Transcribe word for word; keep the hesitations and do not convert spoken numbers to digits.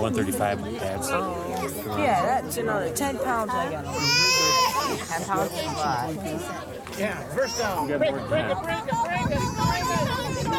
one thirty-five pads. Oh. Yeah, that's another ten pounds I got on. ten pounds is a lot. Yeah, first down. Break it, break it, break it, break it, break it.